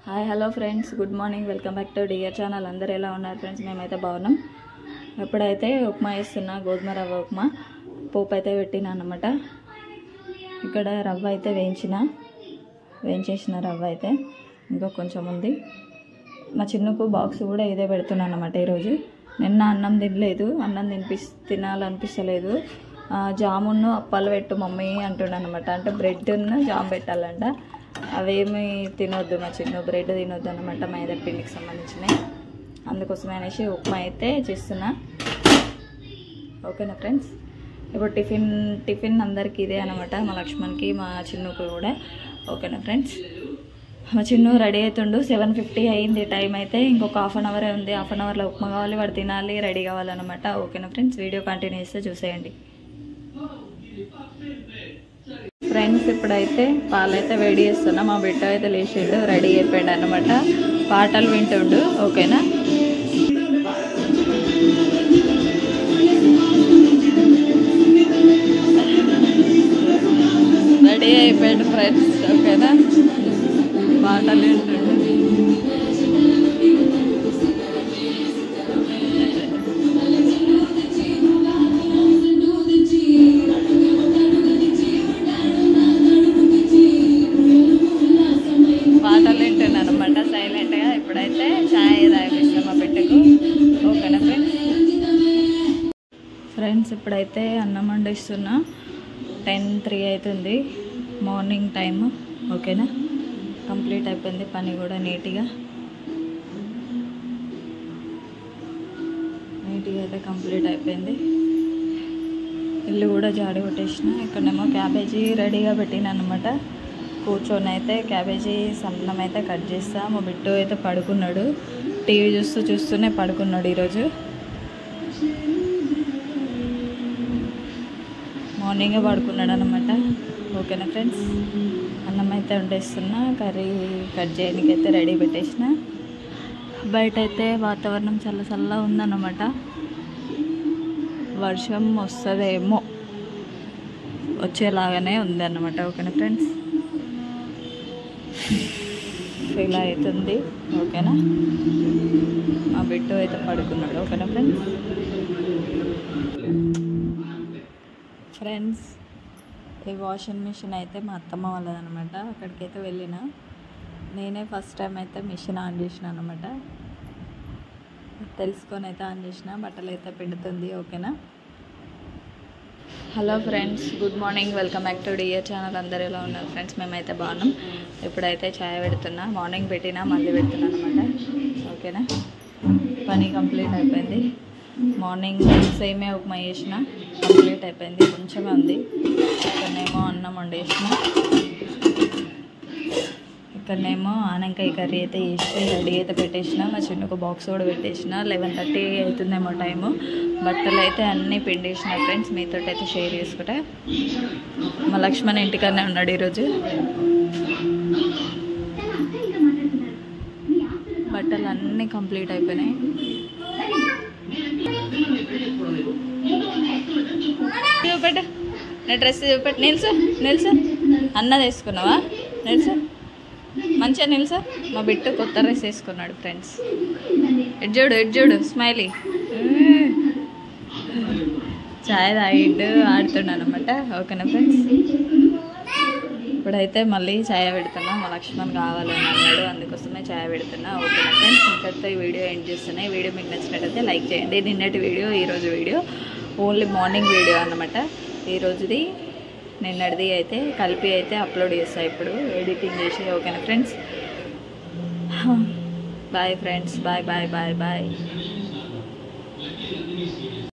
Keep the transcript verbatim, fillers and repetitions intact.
Hi hello friends, good morning. Welcome back to dear channel. అందరూ ఎలా ఉన్నారు friends? మేమైతే బాగున్నాం. ఎప్పుడైతే ఉప్మా వేస్తున్నా, గోధుమ రవ్వ ఉప్మా పోపు అయితే పెట్టినా అన్నమాట. ఇక్కడ రవ్వ అయితే వేయించిన వేయించేసిన రవ్వ అయితే ఇంకా కొంచెం ఉంది. మా చిన్నకు బాక్స్ కూడా ఇదే పెడుతున్నాను అన్నమాట. ఈరోజు నిన్న అన్నం తినలేదు, అన్నం తినిపి తినాలనిపిస్తలేదు. జామును అప్పాలు పెట్టు మమ్మీ అంటున్నాను అనమాట. అంటే బ్రెడ్ను జామ్ పెట్టాలంట. అవేమి తినొద్దు, మా చిన్న బ్రెడ్ తినొద్దు అనమాట, మైదా పిండికి సంబంధించినవి. అందుకోసమే అనేసి ఉప్మా అయితే చేస్తున్నా. ఓకేనా ఫ్రెండ్స్? ఇప్పుడు టిఫిన్ టిఫిన్ అందరికీ ఇదే అనమాట, మా లక్ష్మణ్కి మా చిన్నుకు కూడా. ఓకేనా ఫ్రెండ్స్? మా చిన్ను రెడీ అవుతుండు. సెవెన్ ఫిఫ్టీ అయింది టైం అయితే. ఇంకొక హాఫ్ అన్ అవరే ఉంది. హాఫ్ అన్ అవర్లో ఉప్మా కావాలి, వాడు తినాలి, రెడీ కావాలన్నమాట. ఓకేనా ఫ్రెండ్స్? వీడియో కంటిన్యూ చేస్తే చూసేయండి ఫ్రెండ్స్. ఇప్పుడైతే పాలైతే వేడి చేస్తున్నా. మా బిడ్డ అయితే లేచిండు, రెడీ అయిపోయాడు అనమాట. పాటలు వింటుండు. ఓకేనా? రెడీ అయిపోయాడు ఫ్రెండ్స్. ఓకేనా? పాటలు వింటుండు. పాటలు వింటున్నాను అనమాట సైలెంట్గా. ఇప్పుడైతే ఛాయ్ తాగిస్తాం మా బిడ్డకు. ఓకేనా ఫ్రెండ్స్? ఫ్రెండ్స్ ఇప్పుడైతే అన్నం వండిస్తున్నా. టెన్ త్రీ అవుతుంది, మార్నింగ్ టైము. ఓకేనా? కంప్లీట్ అయిపోయింది పని కూడా. నీట్గా నీట్గా అయితే కంప్లీట్ అయిపోయింది. ఇల్లు కూడా జాడి కొట్టేసిన. ఇక్కడేమో క్యాబేజీ రెడీగా పెట్టిన అనమాట. కూర్చొని అయితే క్యాబేజీ సన్నం అయితే కట్ చేస్తా. మా బిడ్డ అయితే పడుకున్నాడు, టీవీ చూస్తూ చూస్తూనే పడుకున్నాడు ఈరోజు. మార్నింగే పడుకున్నాడు అనమాట. ఓకేనా ఫ్రెండ్స్? అన్నం అయితే వండేస్తున్నా. కర్రీ కట్ చేయడానికి అయితే రెడీ పెట్టేసిన. బయట అయితే వాతావరణం చల్ల చల్ల ఉందన్నమాట. వర్షం వస్తుందేమో, వచ్చేలాగానే ఉందన్నమాట. ఓకేనా ఫ్రెండ్స్? ఫీల్ అవుతుంది. ఓకేనా? మా బిడ్డ అయితే పడుకున్నాడు. ఓకేనా ఫ్రెండ్స్? ఫ్రెండ్స్ ఈ వాషింగ్ మిషన్ అయితే మా అత్తమ్మ వాళ్ళదనమాట. అక్కడికైతే వెళ్ళిన. నేనే ఫస్ట్ టైం అయితే మిషన్ ఆన్ చేసిన అనమాట. తెలుసుకొని అయితే ఆన్ చేసిన. బట్టలు అయితే పిండుతుంది. ఓకేనా? Hello friends, good morning. Welcome back to dear channel. అందరూ ఎలా ఉన్నారు ఫ్రెండ్స్? మేమైతే బాగున్నాం. ఇప్పుడైతే ఛాయ్ పెడుతున్నా. మార్నింగ్ పెట్టినా, మళ్ళీ పెడుతున్నా అనమాట. ఓకేనా? పని కంప్లీట్ అయిపోయింది. మార్నింగ్ సేమే ఉప్మా చేసిన, కంప్లీట్ అయిపోయింది. కొంచెమే ఉంది. ఇక్కడనేమో అన్నం వండేసిన. ఇక్కడనేమో ఆనకాయ కర్రీ అయితే వేసి రెడీ అయితే పెట్టేసిన. మా చిన్నకు బాక్స్ కూడా పెట్టేసిన. లెవెన్ థర్టీ అవుతుందేమో టైము. బట్టలు అయితే అన్నీ పిండేసిన ఫ్రెండ్స్. మీతో అయితే షేర్ చేసుకుంటా. మా లక్ష్మణ్ ఇంటికనే ఉన్నాడు ఈరోజు. బట్టలు అన్నీ కంప్లీట్ అయిపోయినాయి. చూపెట్టు నా డ్రెస్, చూపెట్టు. నిల్సు నిల్సు అన్నది వేసుకున్నావా? నిల్సు మంచిగా నిల్సా. మా బిట్టు కొత్త డ్రెస్ వేసుకున్నాడు ఫ్రెండ్స్. ఎడ్ చూడు, ఎడ్ చూడు, స్మైలీ. ఛాయ్ తాగిండు, ఆడుతున్నాను అనమాట. ఓకేనా ఫ్రెండ్స్? ఇప్పుడైతే మళ్ళీ ఛాయ్ పెడుతున్నా. మా లక్ష్మణ్ కావాలని అన్నాడు, అందుకోసమే ఛాయ్ పెడుతున్నా. ఓకేనా ఫ్రెండ్స్? ఇంకతో ఈ వీడియో ఎండ్ చేస్తున్నాయి. వీడియో మీకు నచ్చినట్టయితే లైక్ చేయండి. నిన్నటి వీడియో, ఈరోజు వీడియో ఓన్లీ మార్నింగ్ వీడియో అన్నమాట. ఈరోజుది నిన్నటిది అయితే కలిపి అయితే అప్లోడ్ చేస్తాను ఇప్పుడు ఎడిటింగ్ చేసి. ఓకేనా friends? Bye friends. Bye bye bye bye.